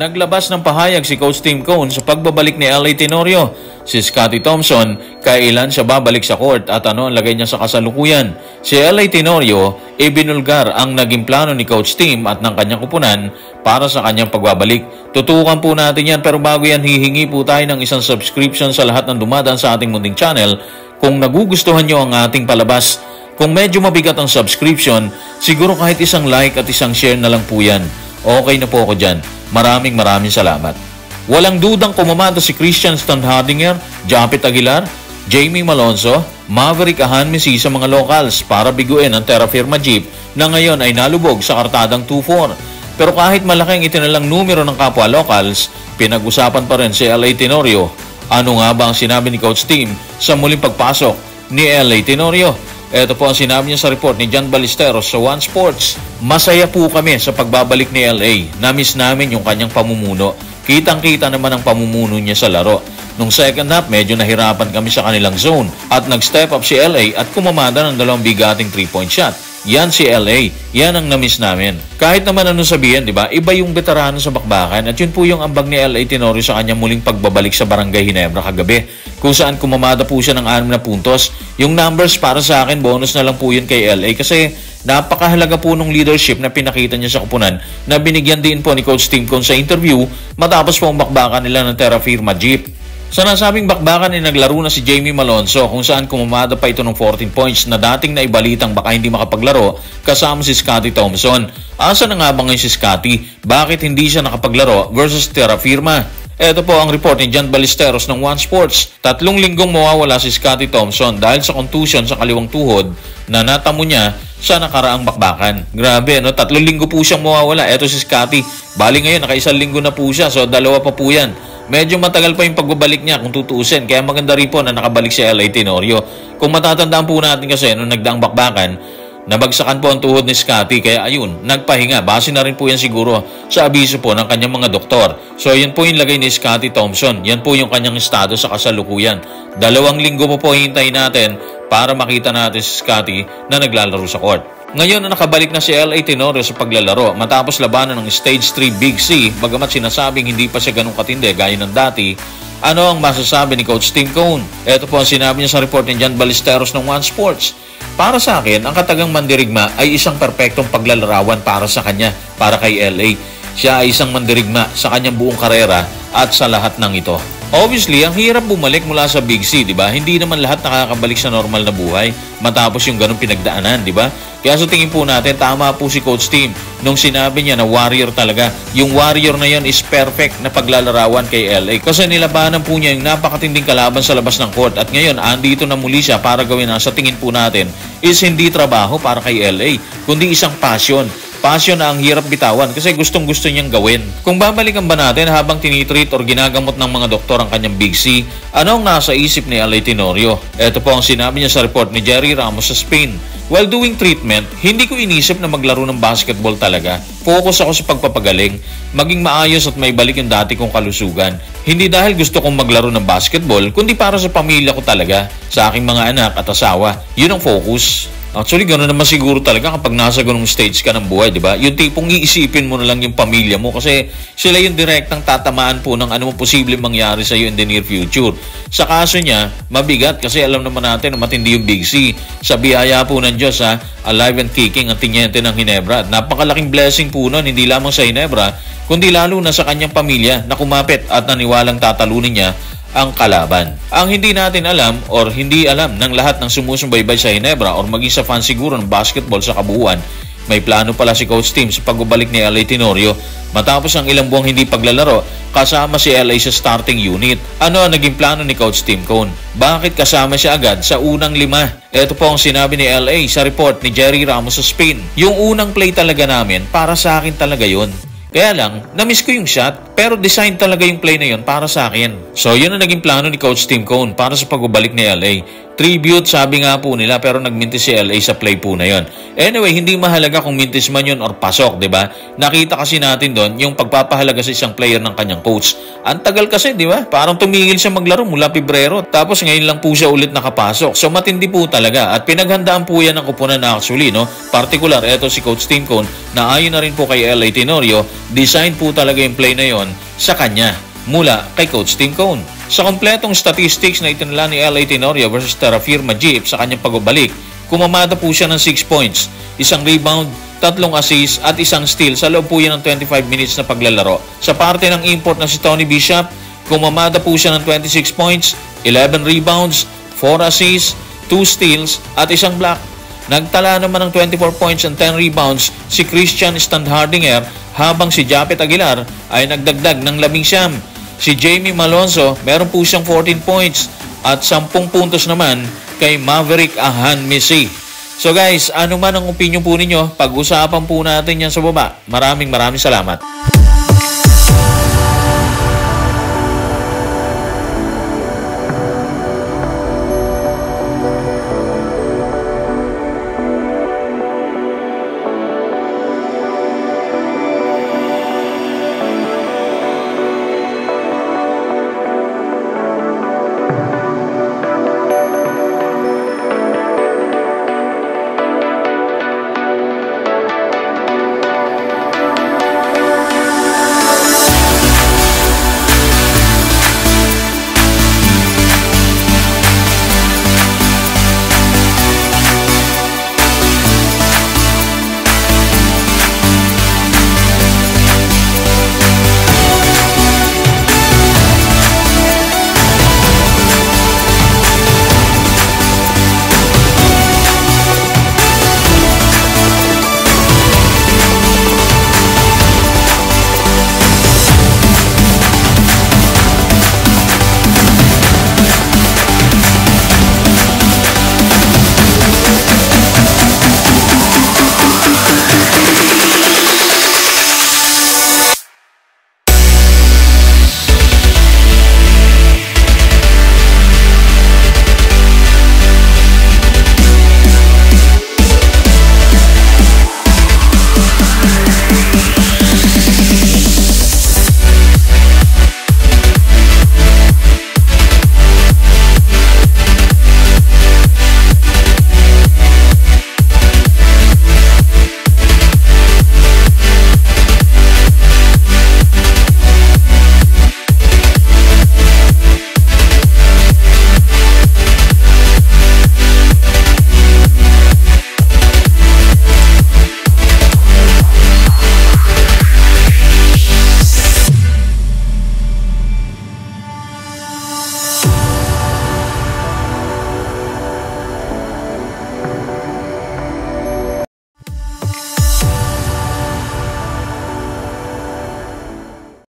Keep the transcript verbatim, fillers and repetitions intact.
Naglabas ng pahayag si Coach Tim Cone sa pagbabalik ni L A Tenorio. Si Scottie Thompson, kailan siya babalik sa court at ano ang lagay niya sa kasalukuyan. Si L A Tenorio, ibinulgar ang naging plano ni Coach Tim at ng kanyang kupunan para sa kanyang pagbabalik. Tutukan po natin yan, pero bago yan hihingi po tayo ng isang subscription sa lahat ng dumadaan sa ating munting channel. Kung nagugustuhan nyo ang ating palabas, kung medyo mabigat ang subscription, siguro kahit isang like at isang share na lang po yan. Okay na po ako dyan. Maraming maraming salamat. Walang dudang kumamada si Christian Standhardinger, Japet Aguilar, Jamie Malonzo, Maverick Ahanmisi sa mga locals para biguin ang Terra Firma Jeep na ngayon ay nalubog sa kartadang two four. Pero kahit malaking itinalang numero ng kapwa locals, pinag-usapan pa rin si L A Tenorio. Ano nga ba ang sinabi ni Coach Tim sa muling pagpasok ni L A Tenorio? Ito po ang sinabi niya sa report ni John Ballesteros sa One Sports. Masaya po kami sa pagbabalik ni L A. Namiss namin yung kanyang pamumuno. Kitang-kita naman ang pamumuno niya sa laro. Nung second half, medyo nahirapan kami sa kanilang zone at nag-step up si L A at kumamada ng dalawang bigating three-point shot. Yan si L A. Yan ang namiss namin. Kahit naman ano sabihin, di ba? Iba yung veterano sa bakbakan at yun po yung ambag ni L A Tenorio sa kanyang muling pagbabalik sa Barangay Ginebra kagabi, kung saan kumamada po siya ng anim na puntos. Yung numbers para sa akin, bonus na lang po yun kay L A kasi napakahalaga po nung leadership na pinakita niya sa kupunan na binigyan din po ni Coach Tim Cone sa interview matapos po ang bakbakan nila ng Terra Firma Jeep. Sa nasabing bakbakan ay naglaro na si Jamie Malonzo kung saan kumamada pa ito ng fourteen points na dating naibalitang baka hindi makapaglaro kasama si Scottie Thompson. Asa na nga ba ngayon si Scottie? Bakit hindi siya nakapaglaro versus Terra Firma? Ito po ang report ni John Ballesteros ng One Sports. Tatlong linggong mawawala si Scottie Thompson dahil sa contusion sa kaliwang tuhod na natamo niya sa nakaraang bakbakan. Grabe, no? Tatlong linggo po siyang mawawala. Ito si Scottie. Bali ngayon, nakaisang linggo na po siya. So, dalawa pa po yan. Medyo matagal pa yung pagbabalik niya kung tutuusin. Kaya maganda rin po na nakabalik si L A Tenorio. Kung matatandaan po natin kasi nung nagdaang bakbakan, nabagsakan po ang tuhod ni Scottie, kaya ayun, nagpahinga. Base na rin po yan siguro sa abiso po ng kanyang mga doktor. So, yan po yung lagay ni Scottie Thompson. Yan po yung kanyang estado sa kasalukuyan. Dalawang linggo po po hintayin natin para makita natin si Scottie na naglalaro sa court. Ngayon na nakabalik na si L A Tenorio sa paglalaro matapos labanan ng Stage three Big C, bagamat sinasabing hindi pa siya ganun katindi gaya ng dati. Ano ang masasabi ni Coach Tim Cone? Ito po ang sinabi niya sa report ni John Ballesteros ng One Sports. Para sa akin, ang katagang mandirigma ay isang perpektong paglalarawan para sa kanya, para kay L A. Siya ay isang mandirigma sa kanyang buong karera at sa lahat ng ito. Obviously, ang hirap bumalik mula sa Big C, di ba? Hindi naman lahat nakakabalik sa normal na buhay matapos yung ganung pinagdaanan, di ba? Kaya sa tingin po natin, tama po si Coach Tim nung sinabi niya na warrior talaga. Yung warrior na yan is perfect na paglalarawan kay L A. Kasi nilabanan po niya yung napakatinding kalaban sa labas ng court at ngayon, andito na muli siya para gawin na sa tingin po natin is hindi trabaho para kay L A, kundi isang passion. Passion na ang hirap bitawan kasi gustong-gusto niyang gawin. Kung babalikan ba natin habang tinitreat or ginagamot ng mga doktor ang kanyang Big C, ano ang nasa isip ni L A Tenorio? Ito po ang sinabi niya sa report ni Jerry Ramos sa Spain. While doing treatment, hindi ko inisip na maglaro ng basketball talaga. Focus ako sa pagpapagaling, maging maayos at may balik yung dati kong kalusugan. Hindi dahil gusto kong maglaro ng basketball, kundi para sa pamilya ko talaga, sa aking mga anak at asawa. Yun ang focus. Actually, gano'n naman siguro talaga kapag nasa ganung stage ka ng buhay, di ba? Yung tipong iisipin mo na lang yung pamilya mo kasi sila yung direktang tatamaan po ng ano mo posibleng mangyari sa iyo in the near future. Sa kaso niya, mabigat kasi alam naman natin na matindi yung Big C. Sa biyaya po ng Diyos, ha, alive and kicking ang tinyente ng Ginebra. Napakalaking blessing po nun, hindi lamang sa Ginebra, kundi lalo na sa kanyang pamilya na kumapit at naniwalang tatalunin niya ang kalaban. Ang hindi natin alam or hindi alam ng lahat ng sumusubaybay sa Ginebra or maging sa fan siguro ng basketball sa kabuuan, may plano pala si Coach Tim sa pagbabalik ni L A Tenorio matapos ang ilang buwang hindi paglalaro kasama si L A sa starting unit. Ano ang naging plano ni Coach Tim Cone? Bakit kasama siya agad sa unang lima? Ito po ang sinabi ni L A sa report ni Jerry Ramos sa Spain. Yung unang play talaga namin, para sa akin talaga yun. Kaya lang, na-miss ko yung shot, pero design talaga yung play na yun para sa akin. So, yun ang naging plano ni Coach Tim Cone para sa pagbabalik ni L A. tribute sabi nga po nila, pero nagmintis si L A sa play po na yon. Anyway, hindi mahalaga kung mintis man yun or pasok, di ba? Nakita kasi natin doon yung pagpapahalaga sa isang player ng kanyang coach. Ang tagal kasi, di ba? Parang tumigil siya maglaro mula Pebrero, tapos ngayon lang po siya ulit nakapasok. So matindi po talaga at pinaghandaan po yan ng kupunan na actually, no? Particular, eto si Coach Tim Cone na ayon na rin po kay L A Tenorio, design po talaga yung play na yon sa kanya mula kay Coach Tim Cone. Sa kompletong statistics na itinala ni L A Tenorio versus Terrafir Majip sa kanyang pagbabalik, kumamada po siya ng six points, isang rebound, tatlong assist at isang steal sa loob po yan ng twenty-five minutes na paglalaro. Sa parte ng import na si Tony Bishop, kumamada po siya ng twenty-six points, eleven rebounds, four assists, two steals at isang block. Nagtala naman ng twenty-four points and ten rebounds si Christian Standhardinger habang si Japet Aguilar ay nagdagdag ng labing siyam. Si Jamie Malonzo meron po siyang fourteen points at ten puntos naman kay Maverick Ahan Messi. So guys, ano man ang opinion po ninyo, pag-usapan po natin yan sa baba. Maraming maraming salamat.